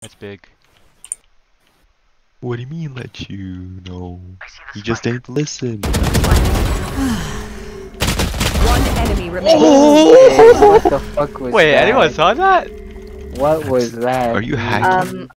That's big. What do you mean let you know? You just didn't listen. One enemy remaining. What the fuck was Wait, that? anyone saw that? What was that? Are you dude? hacking?